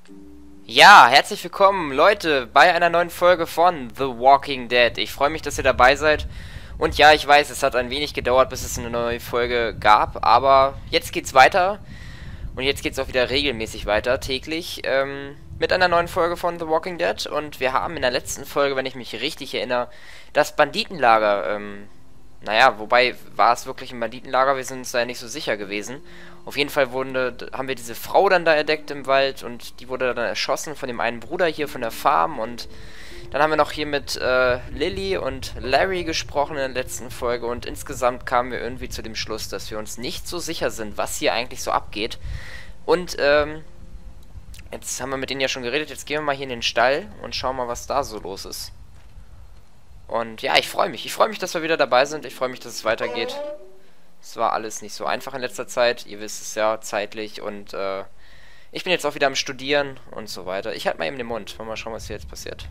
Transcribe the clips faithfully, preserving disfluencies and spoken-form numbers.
Ja, herzlich willkommen, Leute, bei einer neuen Folge von The Walking Dead. Ich freue mich, dass ihr dabei seid. Und ja, ich weiß, es hat ein wenig gedauert, bis es eine neue Folge gab, aber jetzt geht's weiter. Und jetzt geht's auch wieder regelmäßig weiter, täglich, ähm, mit einer neuen Folge von The Walking Dead. Und wir haben in der letzten Folge, wenn ich mich richtig erinnere, das Banditenlager, ähm, naja, wobei, war es wirklich ein Banditenlager? Wir sind uns da ja nicht so sicher gewesen. Auf jeden Fall wurde, haben wir diese Frau dann da entdeckt im Wald und die wurde dann erschossen von dem einen Bruder hier von der Farm. Und dann haben wir noch hier mit äh, Lilly und Larry gesprochen in der letzten Folge. Und insgesamt kamen wir irgendwie zu dem Schluss, dass wir uns nicht so sicher sind, was hier eigentlich so abgeht. Und ähm, jetzt haben wir mit denen ja schon geredet. Jetzt gehen wir mal hier in den Stall und schauen mal, was da so los ist. Und ja, ich freue mich. Ich freue mich, dass wir wieder dabei sind. Ich freue mich, dass es weitergeht. Es war alles nicht so einfach in letzter Zeit. Ihr wisst es ja, zeitlich. Und äh, ich bin jetzt auch wieder am Studieren und so weiter. Ich halte mal eben den Mund. Wollen wir mal schauen, was hier jetzt passiert.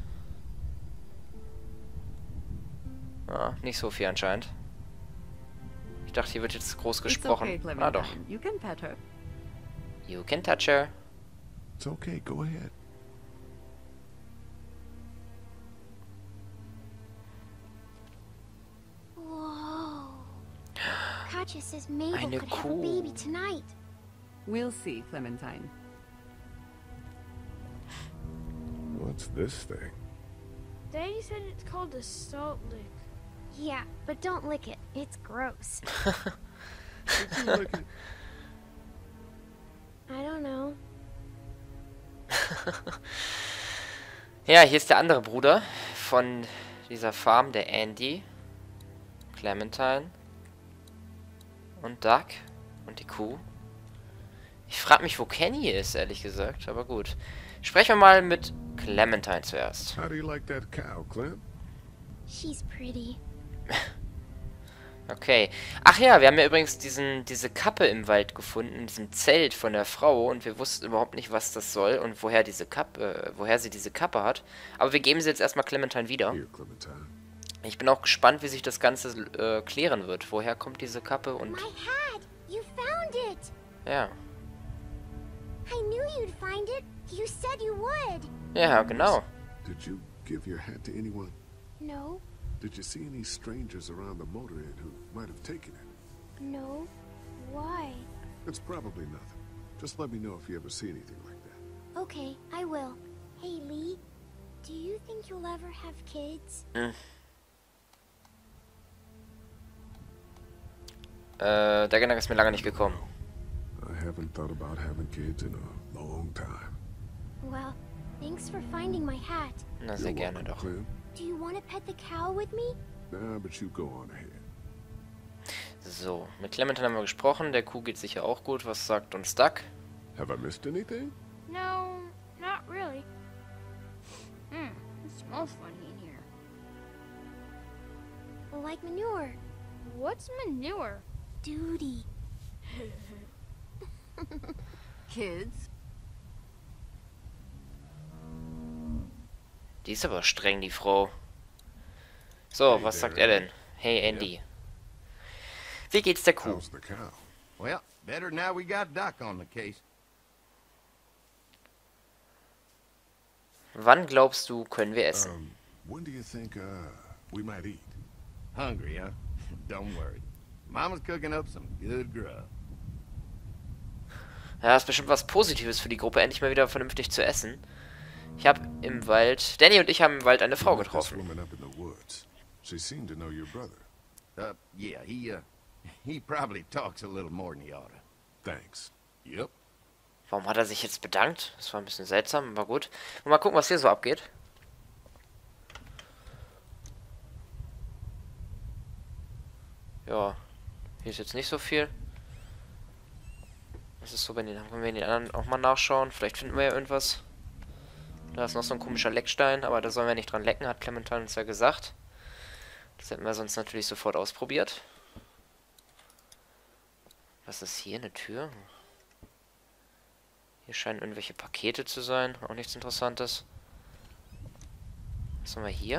Ah, nicht so viel anscheinend. Ich dachte, hier wird jetzt groß gesprochen. Okay, ah, doch. You can pet her. You can touch her. It's okay, go ahead. Whoa. Katja says Mabel Eine could have a Kuh. baby tonight. We'll see, Clementine. What's this thing? Daddy said it's called a salt lick. Yeah, but don't lick it. It's gross. Did you lick it? I don't know. Ja, hier ist der andere Bruder von dieser Farm, der Andy. Clementine. Und Doug. Und die Kuh. Ich frage mich, wo Kenny ist, ehrlich gesagt. Aber gut. Sprechen wir mal mit Clementine zuerst. How do you like that cow, Clem? She's pretty. Okay. Ach ja, wir haben ja übrigens diesen, diese Kappe im Wald gefunden, in diesem Zelt von der Frau. Und wir wussten überhaupt nicht, was das soll und woher diese Kappe, äh, woher sie diese Kappe hat. Aber wir geben sie jetzt erstmal Clementine wieder. Here, Clementine. Ich bin auch gespannt, wie sich das Ganze äh, klären wird. Woher kommt diese Kappe und... My hat! You found it! Ja. I knew you'd find it. You said you would. Ja, genau. Did you give your hat to anyone? No, Did you see any strangers around the motor inn who might have taken it? no. Why? It's probably nothing. Just let me know if you ever see anything like that. Okay, I will. Hey, Lee. Do you think you'll ever have kids? Äh, der Gedanke ist mir lange nicht gekommen. I haven't thought about having kids in a long time. Well, thanks for finding my hat. Na, sehr You're gerne welcome, doch. Clem. Do you want to pet the cow with me? Nah, but you go on ahead. So, mit Clementine haben wir gesprochen. Der Kuh geht sicher auch gut. Was sagt uns Duck? Have I missed anything? No, not really. Hmm, it smells funny in here. Like manure. What's manure? Duty. Kids, Die ist aber streng, die Frau. So, Hey was there, sagt er denn? Hey, Andy. Wie geht's der Kuh? How's the cow? Well, better now we got Doc on the case. Wann glaubst du, können wir essen? Um, when do you think, uh, we might eat? Hungry, huh? Don't worry. Mama's cooking up some good grub. Ja, ist bestimmt was Positives für die Gruppe, endlich mal wieder vernünftig zu essen. Ich habe im Wald... Danny und ich haben im Wald eine Frau You met this getroffen. woman up in the woods. She seemed to know your brother. Uh, yeah, he, uh, he probably talks a little more than he oughta. Thanks. Yep. Warum hat er sich jetzt bedankt? Das war ein bisschen seltsam, aber gut. Und mal gucken, was hier so abgeht. Ja, hier ist jetzt nicht so viel. Was ist so bei den... Können wir in den anderen auch mal nachschauen? Vielleicht finden wir ja irgendwas. Da ist noch so ein komischer Leckstein, aber da sollen wir nicht dran lecken, hat Clementine uns ja gesagt. Das hätten wir sonst natürlich sofort ausprobiert. Was ist hier? Eine Tür? Hier scheinen irgendwelche Pakete zu sein. Auch nichts Interessantes. Was haben wir hier?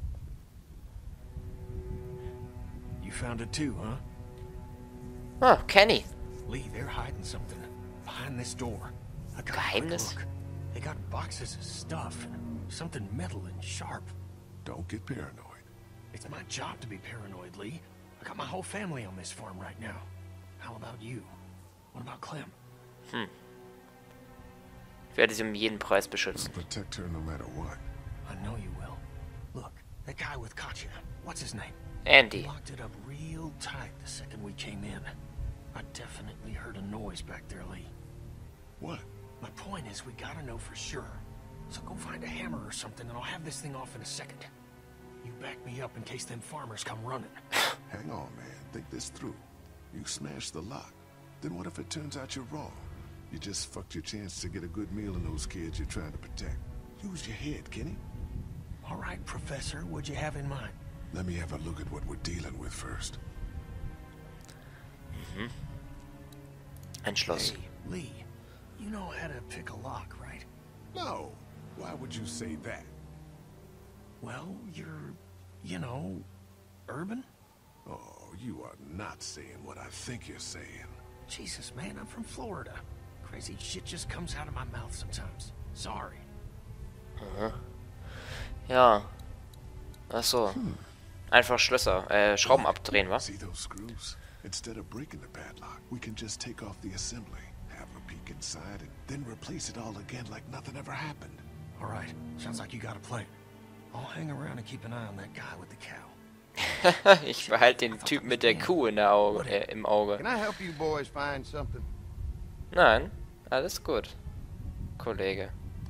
You found it too, huh? Ah, Kenny. Lee, they're hiding something behind this door. I gotta take a Geheimnis? look. They got boxes of stuff and something metal and sharp. Don't get paranoid. It's my job to be paranoid, Lee. I got my whole family on this farm right now. How about you? What about Clem? Hm. Ich werde sie um jeden Preis I'll beschützen. protect her no matter what. I know you will. Look, that guy with Katya, what's his name? Andy. Locked it up real tight the second we came in. I definitely heard a noise back there, Lee. What? My point is, we gotta know for sure. So go find a hammer or something, and I'll have this thing off in a second. You back me up in case them farmers come running. Hang on, man. Think this through. You smashed the lock. Then what if it turns out you're wrong? You just fucked your chance to get a good meal in those kids you're trying to protect. Use your head, Kenny. All right, Professor, what'd you have in mind? Let me have a look at what we're dealing with first. Mhm. Ein Schloss. Hey, Lee, you know how to pick a lock, right? No. Why would you say that? Well, you're, you know, urban? Oh, you are not saying what I think you're saying. Jesus, man, I'm from Florida. Crazy shit just comes out of my mouth sometimes. Sorry. Aha. Ja. Ach so. Einfach Schlösser, äh, Schrauben abdrehen, was? See those screws? Instead of breaking the padlock, we can just take off the assembly, have a peek inside, and then replace it all again like nothing ever happened. All right, sounds like you got a plan. I'll hang around and keep an eye on that guy with the cow. Ich behalte den Typ mit der Kuh in der Auge, äh, im Auge. Can I help you boys find something? Nein, alles gut, Kollege.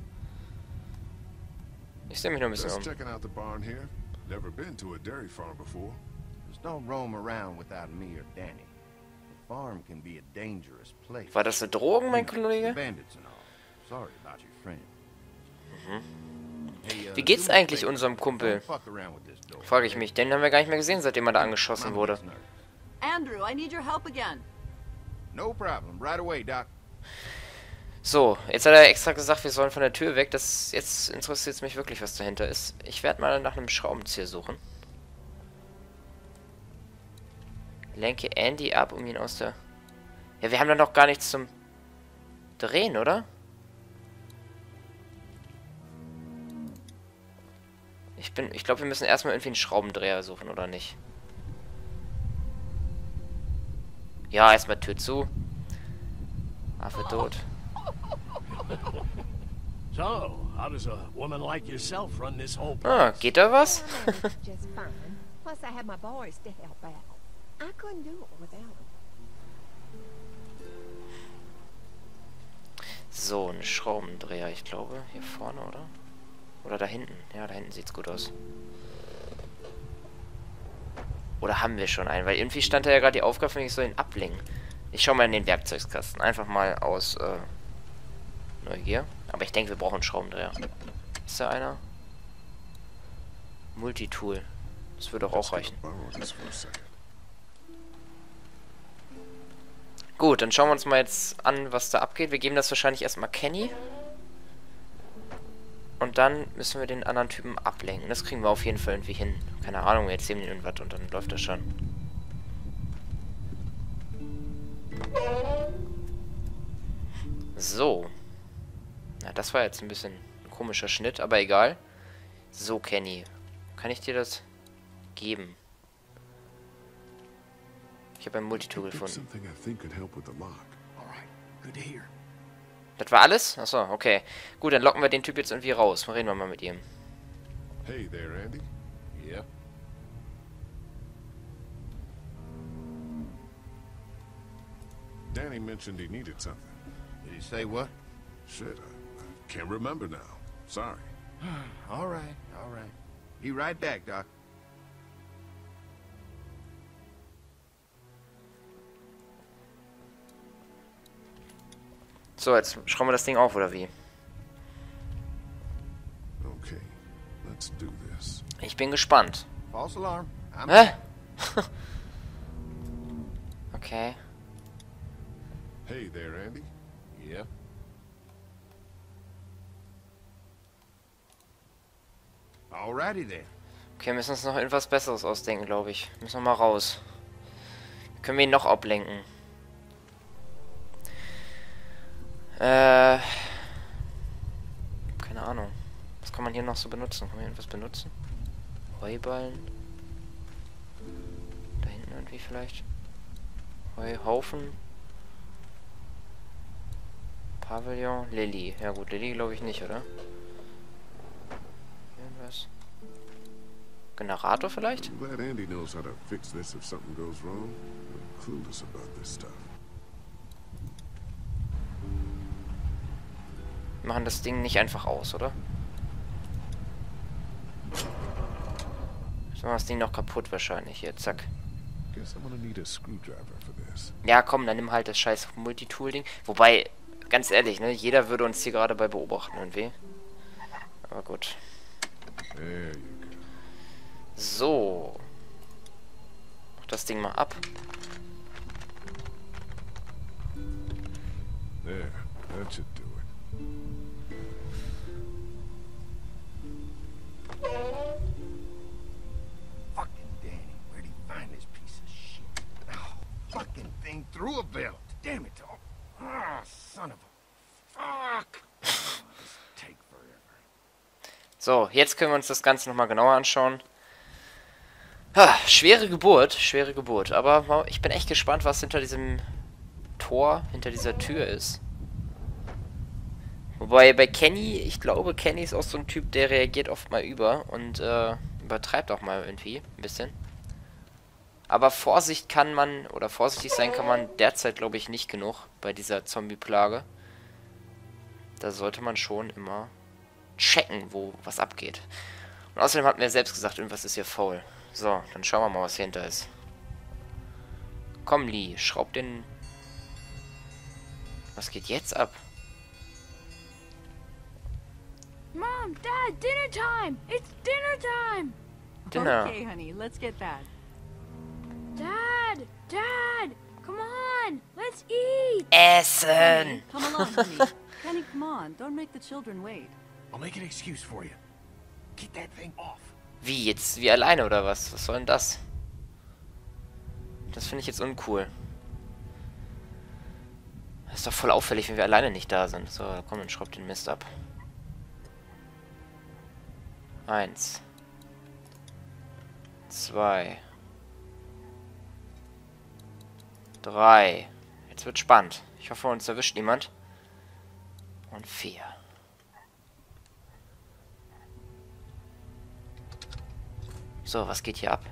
Ich sehe mich nur ein bisschen Just um. checking out the barn here. Never been to a dairy farm before. Just don't roam around without me or Danny. The farm can be a dangerous place. War das eine Drohung, mein The Kollege? bandits and all. Sorry about your friend. Hey, uh, Wie geht's do me a eigentlich favor. unserem Kumpel? Don't fuck around with this door. Frage ich mich. Den haben wir gar nicht mehr gesehen, seitdem er da angeschossen Mama wurde. gets nervous. Andrew, I need your help again. No problem. Right away, Doc. So, jetzt hat er extra gesagt, wir sollen von der Tür weg. Das jetzt interessiert es mich wirklich, was dahinter ist. Ich werde mal nach einem Schraubenzieher suchen. Lenke Andy ab, um ihn aus der... Ja, wir haben da noch gar nichts zum Drehen, oder? Ich bin, ich glaube, wir müssen erstmal irgendwie einen Schraubendreher suchen, oder nicht? Ja, erstmal Tür zu. Affe tot. So, how does a woman like yourself run this whole Ah, place? geht da was? Just fine. Plus, I have my boys to help out. I couldn't do it without them. So, ein Schraubendreher, ich glaube. Hier vorne, oder? Oder da hinten. Ja, da hinten sieht's gut aus. Oder haben wir schon einen? Weil irgendwie stand da ja gerade die Aufgabe für mich, ich soll ihn ablenken. Ich schau mal in den Werkzeugskasten. Einfach mal aus äh, Neugier. Aber ich denke, wir brauchen einen Schraubendreher. Ist da einer? Multitool. Das würde doch auch reichen. Borrow this for a second. Gut, dann schauen wir uns mal jetzt an, was da abgeht. Wir geben das wahrscheinlich erstmal Kenny. Und dann müssen wir den anderen Typen ablenken. Das kriegen wir auf jeden Fall irgendwie hin. Keine Ahnung, wir erzählen ihm irgendwas und dann läuft das schon. So. Na, das war jetzt ein bisschen ein komischer Schnitt, aber egal. So, Kenny. Kann ich dir das geben? Ich habe ein Multitool Picked gefunden. something I think could help with the lock. All right, good to hear. Das war alles? Achso, okay. Gut, dann locken wir den Typ jetzt irgendwie raus. Reden wir mal mit ihm. Hey there, Andy. Yeah. Danny mentioned he needed something. Did he say what? Shit, I, I can't remember now. Sorry. All right, all right. Be right back, Doc. So, jetzt schrauben wir das Ding auf, oder wie? Okay, let's do this. Ich bin gespannt. False alarm. I'm Hä? Okay. Hey there, Andy. Yeah. Alrighty then. Okay, wir müssen uns noch etwas Besseres ausdenken, glaube ich. Müssen wir mal raus. Wie können wir ihn noch ablenken? Äh. Keine Ahnung. Was kann man hier noch so benutzen? Kann man hier irgendwas benutzen? Heuballen. Da hinten irgendwie vielleicht. Heuhaufen. Pavillon. Lilly. Ja gut, Lilly glaube ich nicht, oder? Irgendwas. Generator vielleicht? I'm glad Andy knows how to fix this if something goes wrong. I'm clueless about this stuff. Wir machen das Ding nicht einfach aus, oder? Jetzt machen wir das Ding noch kaputt wahrscheinlich. Hier, zack. Guess I'm gonna need a screwdriver for this. Ja, komm, dann nimm halt das scheiß Multitool-Ding. Wobei, ganz ehrlich, ne, jeder würde uns hier gerade bei beobachten irgendwie. Aber gut. There you go. So. Mach das Ding mal ab. There, that should do it. Fucking Danny, where'd he find this piece of shit? Oh, fucking thing through a belt. Damn it. Oh, oh son of a... Fuck. Oh, this take forever. So, jetzt können wir uns das Ganze nochmal genauer anschauen. Ha, schwere Geburt, schwere Geburt. Aber ich bin echt gespannt, was hinter diesem Tor, hinter dieser Tür ist. Wobei bei Kenny, ich glaube, Kenny ist auch so ein Typ, der reagiert oft mal über und äh, übertreibt auch mal irgendwie ein bisschen. Aber Vorsicht kann man, oder vorsichtig sein kann man derzeit, glaube ich, nicht genug bei dieser Zombie-Plage. Da sollte man schon immer checken, wo was abgeht. Und außerdem hat mir selbst gesagt, irgendwas ist hier faul. So, dann schauen wir mal, was hier hinter ist. Komm, Lee, schraub den... Was geht jetzt ab? Mom, Dad, dinner time! It's dinner time! Dinner. Okay, honey, let's get that. Dad! Dad! Come on! Let's eat! Essen! Come along, honey. Kenny, come on. Don't make the children wait. I'll make an excuse for you. Get that thing off. Wie, jetzt? Wie alleine oder was? Was soll denn das? Das finde ich jetzt uncool. Das ist doch voll auffällig, wenn wir alleine nicht da sind. So, komm, dann schraub den Mist ab. Eins. Zwei. Drei. Jetzt wird spannend. Ich hoffe, uns erwischt niemand. Und vier. So, was geht hier ab?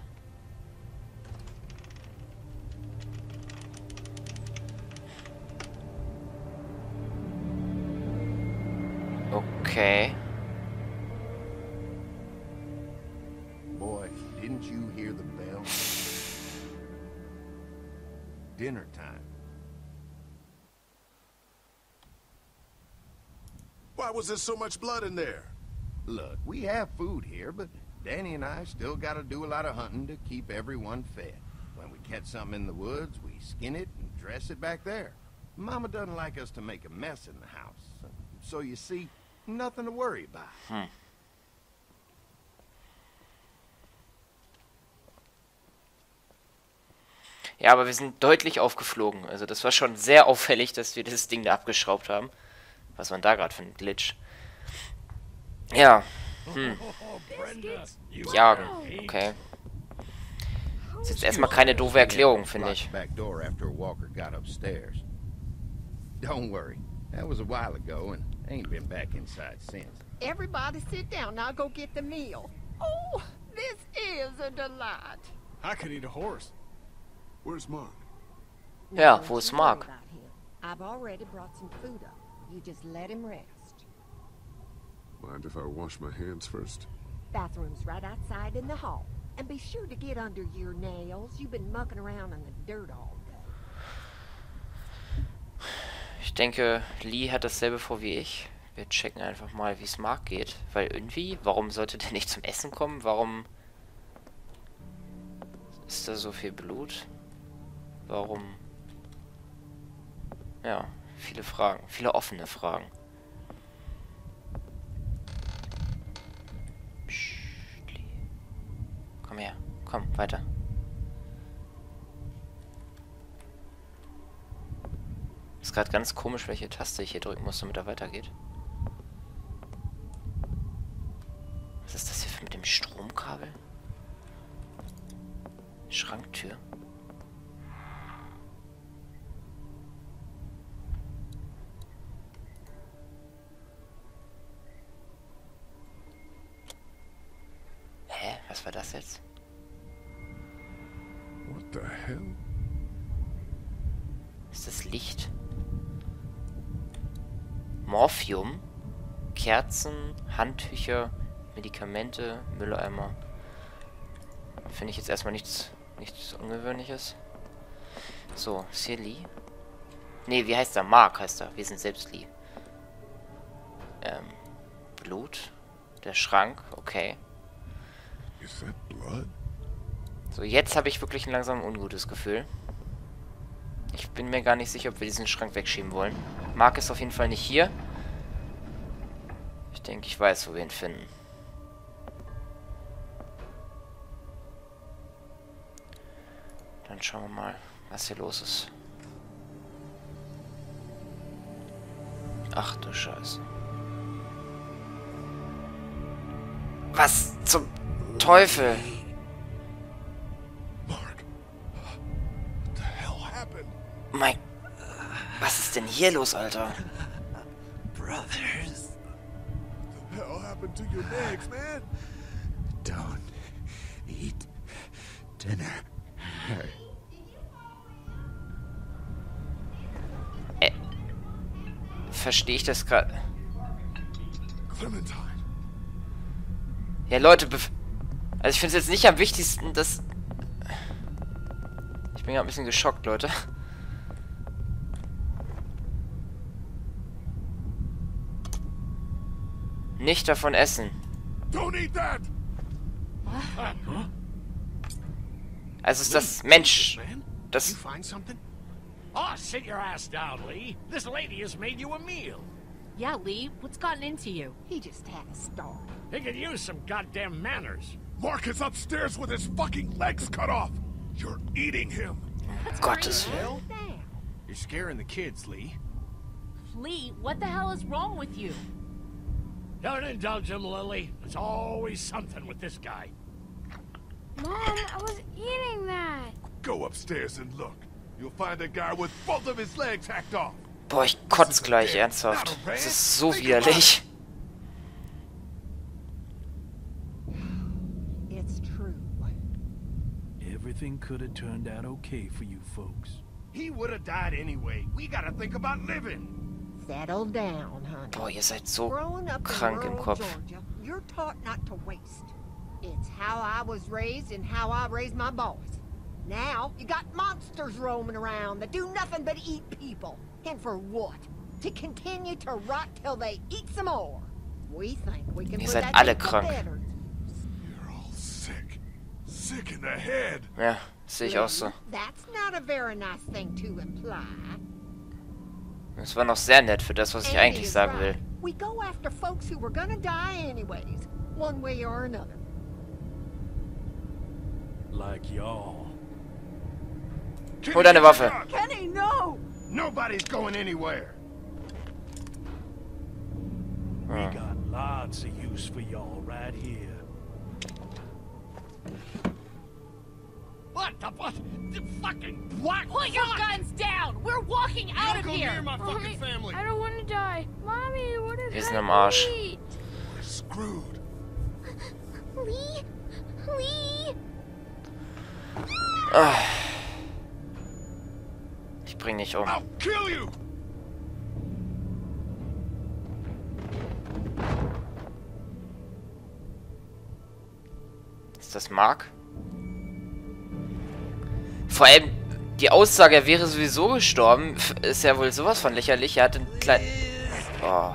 Okay. Boy, didn't you hear the bell? Dinner time. Why was there so much blood in there? Look, we have food here, but Danny and I still gotta do a lot of hunting to keep everyone fed. When we catch something in the woods, we skin it and dress it back there. Mama doesn't like us to make a mess in the house. So you see, nothing to worry about. Hm. Ja, aber wir sind deutlich aufgeflogen. Also das war schon sehr auffällig, dass wir dieses Ding da abgeschraubt haben. Was war denn da gerade für ein Glitch? Ja. Hm. Jagen. Okay. Das ist jetzt erstmal keine doofe Erklärung, finde ich. Back door after Walker got upstairs. Don't worry. That was a while ago and ain't been back inside since. Everybody sit down. I'll go get the meal. Oh, this is a delight. I could eat a horse. Where's Mark? Ja, Don't wo ist you worry Mark? about him. I've already brought some food up. You just let him rest. Mind if I wash my hands first? Bathroom's right outside in the hall. And be sure to get under your nails. You've been mucking around in the dirt all day. Ich denke, Lee hat dasselbe vor wie ich. Wir checken einfach mal, wie es Mark geht. Weil irgendwie, warum sollte der nicht zum Essen kommen? Warum ist da so viel Blut? Warum? Ja, viele Fragen. Viele offene Fragen. Psst, Lee. Komm her. Komm, weiter. Ist gerade ganz komisch, welche Taste ich hier drücken muss, damit er weitergeht. dem Stromkabel? Schranktür. Hä? Was war das jetzt? What the hell? Ist das Licht? Morphium? Kerzen, Handtücher, Medikamente, Mülleimer. Finde ich jetzt erstmal nichts, nichts Ungewöhnliches. So, ist hier Lee? Ne, wie heißt er? Mark heißt er. Wir sind selbst Lee. Ähm, Blut. Der Schrank, okay. Is that blood? So, jetzt habe ich wirklich ein langsam ungutes Gefühl. Ich bin mir gar nicht sicher, ob wir diesen Schrank wegschieben wollen. Mark ist auf jeden Fall nicht hier. Ich denke, ich weiß, wo wir ihn finden. Dann schauen wir mal, was hier los ist. Ach du Scheiße. Was zum Teufel? Mark. What the hell happened? Mein... Was ist denn hier los, Alter? Brothers. What the hell happened to your legs, man? Don't eat dinner. Äh, verstehe ich das gerade? Clementine. Ja, Leute, bef also ich finde es jetzt nicht am wichtigsten, dass... Ich bin gerade ein bisschen geschockt, Leute. Nicht davon essen. Don't eat that! Also ist das Mensch. Man? Das... You find something? Oh, sit your ass down, Lee. This lady has made you a meal. Yeah, Lee, what's gotten into you? He just had a start. He could use some goddamn manners. Mark is upstairs with his fucking legs cut off. You're eating him. Gottes Willen. Hell? Damn. You're scaring the kids, Lee. Lee, what the hell is wrong with you? Don't indulge him, Lily. There's always something with this guy. Mom, I was eating that. Go upstairs and look. You'll find a guy with both of his legs hacked off. Boah, ich kotz gleich, ernsthaft. Das ist so widerlich. It's true. Everything could have turned out okay for you folks. He would have died anyway. We gotta think about living. Settle down, honey. Boah, ihr seid so Growing up krank in im rural Kopf. Georgia, you're taught not to waste. It's how I was raised and how I raised my boys. Now, you got monsters roaming around that do nothing but eat people. And for what? To continue to rot till they eat some more. We think we can Ihr put seid that alle to krank. better. You're all sick. Sick in the head. Ja, sehe ich auch so. That's not a very nice thing to imply. Das war noch sehr nett für das, was ich Andy eigentlich is sagen will. right. We go after folks who were gonna die anyways, one way or another. Like y'all. Hol deine Waffe. Kenny, no! Nobody's going anywhere. We got lots of use for y'all right here. What the what? The fucking what? Put your Fuck! guns down! We're walking out of Don't go near here! my fucking Mommy, family. I don't want to die. Mommy, what did Wir sind I am Arsch. eat? We're screwed. Lee? Lee? Ah. Ich bring dich um. I'll kill you! Ist das Mark? Vor allem, die Aussage, er wäre sowieso gestorben, ist ja wohl sowas von lächerlich. Er hat einen kleinen... Oh.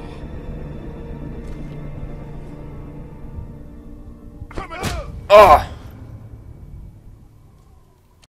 Coming up! Oh!